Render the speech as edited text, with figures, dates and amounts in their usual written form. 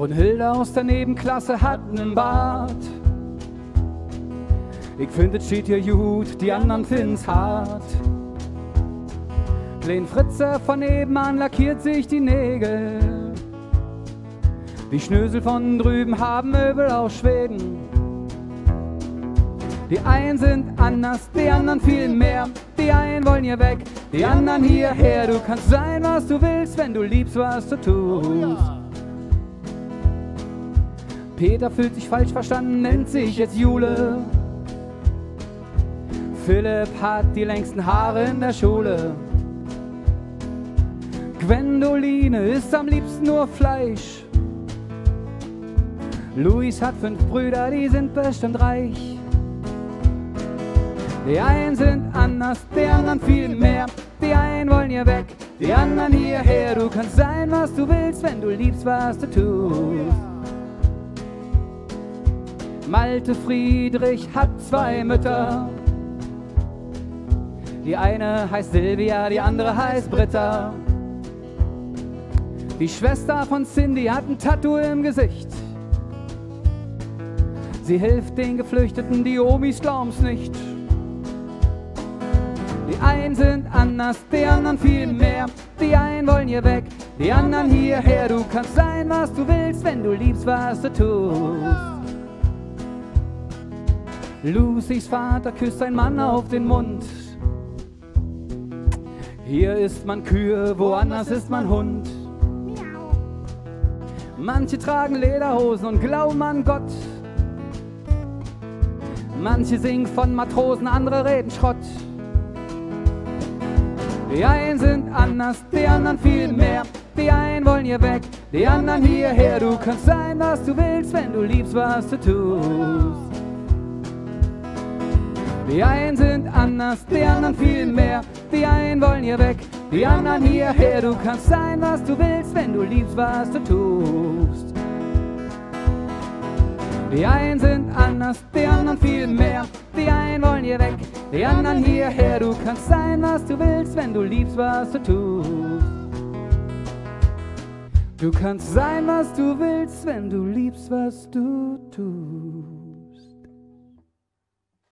Brunhilde aus der Nebenklasse hat nen Bart. Ich find, es steht hier gut, die anderen finden's hart. Klein Fritze von nebenan lackiert sich die Nägel. Die Schnösel von drüben haben Möbel aus Schweden. Die einen sind anders, die anderen viel mehr. Die einen wollen hier weg, die anderen hierher. Du kannst sein, was du willst, wenn du liebst, was du tust. Peter fühlt sich falsch verstanden, nennt sich jetzt Jule. Philipp hat die längsten Haare in der Schule. Gwendoline isst am liebsten nur Fleisch. Luis hat 5 Brüder, die sind bestimmt reich. Die einen sind anders, die anderen viel mehr. Die einen wollen hier weg, die anderen hierher. Du kannst sein, was du willst, wenn du liebst, was du tust. Malte Friedrich hat 2 Mütter. Die eine heißt Silvia, die andere heißt Britta. Die Schwester von Cindy hat ein Tattoo im Gesicht. Sie hilft den Geflüchteten, die Omis glauben's nicht. Die einen sind anders, die anderen viel mehr. Die einen wollen hier weg, die anderen hierher. Du kannst sein, was du willst, wenn du liebst, was du tust. Lucys Vater küsst einen Mann auf den Mund. Hier isst man Kühe, woanders isst man Hund. Manche tragen Lederhosen und glauben an Gott. Manche singen von Matrosen, andere reden Schrott. Die einen sind anders, die anderen viel mehr. Die einen wollen hier weg, die anderen hierher. Du kannst sein, was du willst, wenn du liebst, was du tust. Die einen sind anders, die anderen viel mehr. Die einen wollen hier weg, die anderen hierher. Du kannst sein, was du willst, wenn du liebst, was du tust. Die einen sind anders, die anderen viel mehr. Die einen wollen hier weg, die anderen hierher. Du kannst sein, was du willst, wenn du liebst, was du tust. Du kannst sein, was du willst, wenn du liebst, was du tust.